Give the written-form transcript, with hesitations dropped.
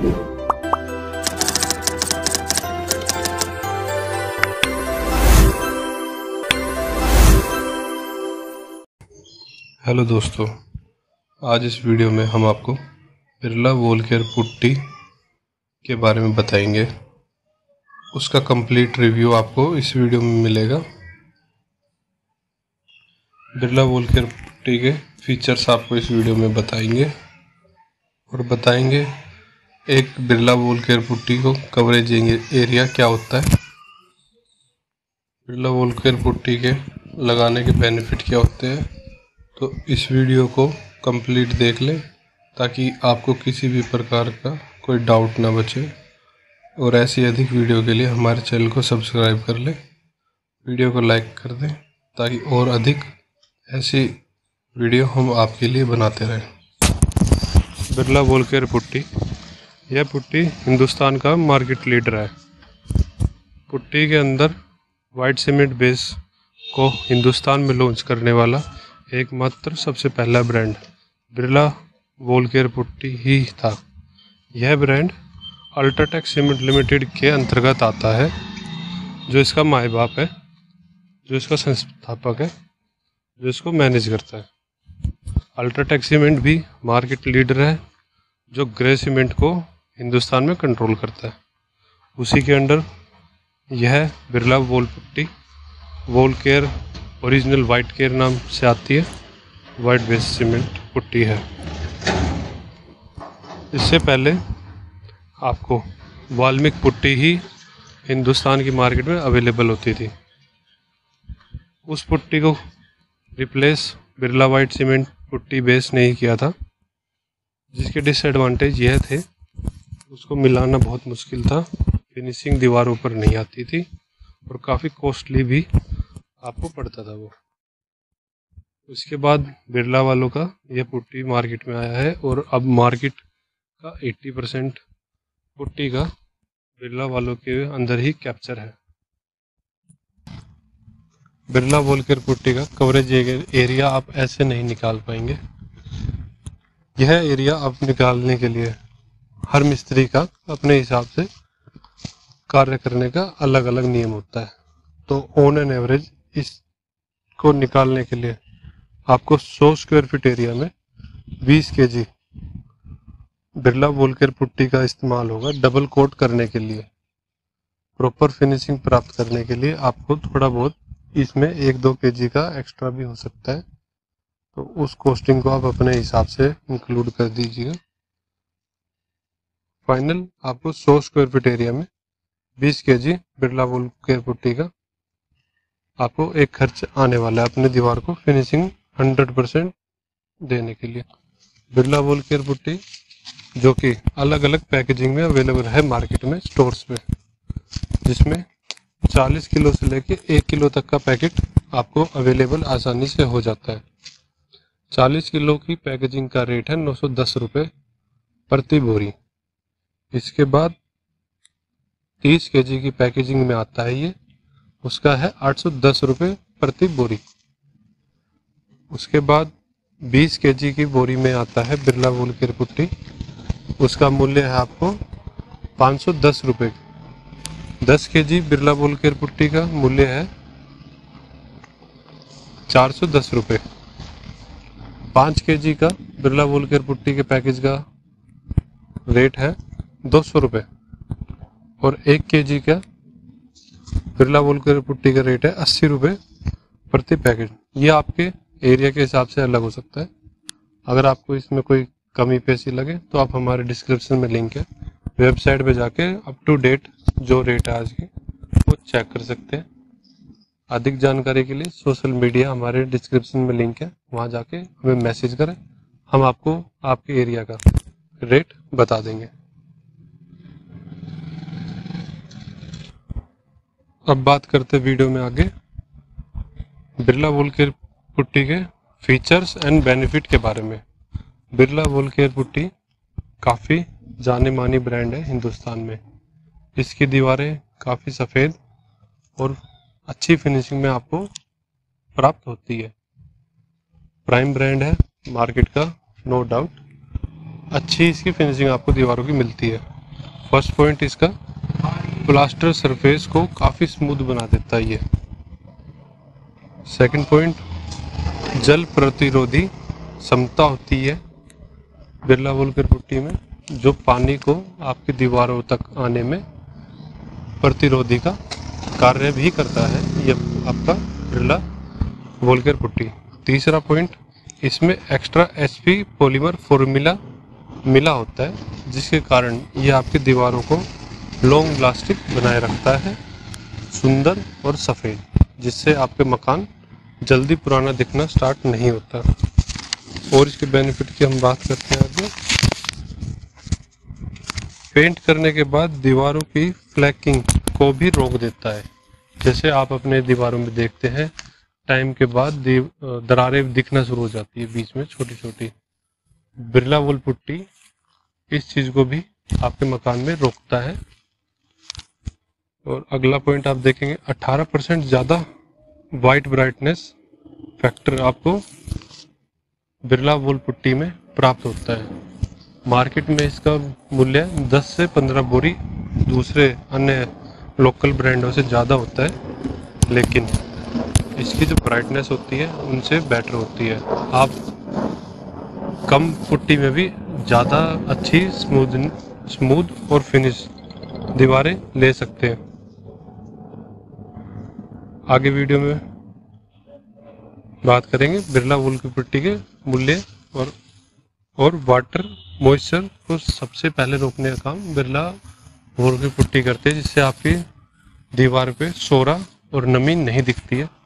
Hello दोस्तों, आज इस वीडियो में हम आपको बिरला वॉल केयर पुट्टी के बारे में बताएंगे। उसका कंप्लीट रिव्यू आपको इस वीडियो में मिलेगा। बिरला वॉल केयर पुट्टी के फीचर्स आपको इस वीडियो में बताएंगे एक बिरला वॉल केयर पुट्टी को कवरेज एरिया क्या होता है, बिरला वॉल केयर पुट्टी के लगाने के बेनिफिट क्या होते हैं। तो इस वीडियो को कंप्लीट देख लें ताकि आपको किसी भी प्रकार का कोई डाउट ना बचे। और ऐसी अधिक वीडियो के लिए हमारे चैनल को सब्सक्राइब कर लें, वीडियो को लाइक कर दें ताकि और अधिक ऐसी वीडियो हम आपके लिए बनाते रहें। बिरला वॉल केयर पुट्टी, यह पुट्टी हिंदुस्तान का मार्केट लीडर है। पुट्टी के अंदर वाइट सीमेंट बेस को हिंदुस्तान में लॉन्च करने वाला एकमात्र सबसे पहला brand Birla wall care putty ही था। यह ब्रांड अल्ट्राटेक सीमेंट लिमिटेड के अंतर्गत आता है, जो इसका माए बाप है, जो इसका संस्थापक है, जो इसको मैनेज करता है। अल्ट्राटेक सीमेंट भी मार्केट लीडर है, जो ग्रे सीमेंट को हिंदुस्तान में कंट्रोल करता है। उसी के अंडर यह Birla wall putty wall care original white care नाम से आती है, वाइट बेस सीमेंट पुट्टी है। इससे पहले आपको वाल्मीकि पुट्टी ही हिंदुस्तान की मार्केट में अवेलेबल होती थी। उस पुट्टी को replace Birla white cement putty base नहीं किया था, जिसके डिसएडवांटेज यह थे उसको मिलाना बहुत मुश्किल था, फिनिशिंग दीवारों पर नहीं आती थी और काफ़ी कॉस्टली भी आपको पड़ता था वो। उसके बाद बिरला वालों का यह पुट्टी मार्केट में आया है और अब मार्केट का 80% पुट्टी का बिरला वालों के अंदर ही कैप्चर है। बिरला वॉल केयर पुट्टी का कवरेज एरिया आप ऐसे नहीं निकाल पाएंगे। यह एरिया आप निकालने के लिए हर मिस्त्री का अपने हिसाब से कार्य करने का अलग अलग नियम होता है। तो ऑन एन एवरेज इसको निकालने के लिए आपको 100 स्क्वायर फीट एरिया में 20 kg Birla wall care putty का इस्तेमाल होगा। डबल कोट करने के लिए, प्रॉपर फिनिशिंग प्राप्त करने के लिए आपको थोड़ा बहुत इसमें 1-2 kg का एक्स्ट्रा भी हो सकता है। तो उस कॉस्टिंग को आप अपने हिसाब से इंक्लूड कर दीजिएगा। फाइनल आपको 100 स्क्वायर फीट एरिया में 20 kg Birla wall care putty का आपको एक खर्च आने वाला है अपने दीवार को फिनिशिंग 100% देने के लिए। बिरला वॉल केयर पुट्टी जो कि अलग अलग पैकेजिंग में अवेलेबल है मार्केट में स्टोर्स में, जिसमें 40 किलो से लेके 1 किलो तक का पैकेट आपको अवेलेबल आसानी से हो जाता है। 40 किलो की पैकेजिंग का रेट है 910 रुपये प्रति बोरी। इसके बाद 30 kg की पैकेजिंग में आता है ये, उसका है 810 रुपये प्रति बोरी। उसके बाद 20 kg की बोरी में आता है बिरला वॉल केयर पुट्टी, उसका मूल्य है आपको 510 रुपये। 10 kg Birla wall care putty का मूल्य है 410 रुपये। 5 kg का बिरला वॉल केयर पुट्टी के पैकेज का रेट है 200 रुपये और 1 kg का बिरला वॉल केयर पुट्टी का रेट है 80 रुपये प्रति पैकेट। ये आपके एरिया के हिसाब से अलग हो सकता है। अगर आपको इसमें कोई कमी पेशी लगे तो आप हमारे डिस्क्रिप्शन में लिंक है, वेबसाइट पे जाके अप टू डेट जो रेट है आज के वो चेक कर सकते हैं। अधिक जानकारी के लिए सोशल मीडिया हमारे डिस्क्रिप्शन में लिंक है, वहाँ जाके हमें मैसेज करें, हम आपको आपके एरिया का रेट बता देंगे। अब बात करते हैं वीडियो में आगे बिरला वॉल केयर पुट्टी के फीचर्स एंड बेनिफिट के बारे में। बिरला वॉल केयर पुट्टी काफ़ी जाने मानी ब्रांड है हिंदुस्तान में। इसकी दीवारें काफ़ी सफ़ेद और अच्छी फिनिशिंग में आपको प्राप्त होती है। प्राइम ब्रांड है मार्केट का, नो डाउट। अच्छी इसकी फिनिशिंग आपको दीवारों की मिलती है। फर्स्ट पॉइंट इसका प्लास्टर सरफेस को काफ़ी स्मूथ बना देता है ये। सेकंड पॉइंट, जल प्रतिरोधी क्षमता होती है बिरला वोल्केर पुट्टी में, जो पानी को आपकी दीवारों तक आने में प्रतिरोधी का कार्य भी करता है ये आपका बिरला वोल्केर पुट्टी। तीसरा पॉइंट, इसमें एक्स्ट्रा एचपी पॉलीमर फॉर्मूला मिला होता है, जिसके कारण ये आपकी दीवारों को लॉन्ग लास्टिक बनाए रखता है, सुंदर और सफ़ेद, जिससे आपके मकान जल्दी पुराना दिखना स्टार्ट नहीं होता। और इसके बेनिफिट की हम बात करते हैं आगे। पेंट करने के बाद दीवारों की फ्लैकिंग को भी रोक देता है। जैसे आप अपने दीवारों में देखते हैं, टाइम के बाद दरारें दिखना शुरू हो जाती है बीच में छोटी छोटी। बिरला वोल पुट्टी इस चीज़ को भी आपके मकान में रोकता है। और अगला पॉइंट आप देखेंगे, 18% ज़्यादा वाइट ब्राइटनेस फैक्टर आपको बिरला वोल पुट्टी में प्राप्त होता है। मार्केट में इसका मूल्य 10 से 15 बोरी दूसरे अन्य लोकल ब्रांडों से ज़्यादा होता है, लेकिन इसकी जो ब्राइटनेस होती है उनसे बेटर होती है। आप कम पुट्टी में भी ज़्यादा अच्छी स्मूथ और फिनिश दीवारें ले सकते हैं। आगे वीडियो में बात करेंगे बिरला वोल की पुट्टी के मूल्य और वाटर मॉइस्चर को सबसे पहले रोकने का काम बिरला वोल की पुट्टी करते हैं, जिससे आपकी दीवार पे सोरा और नमी नहीं दिखती है।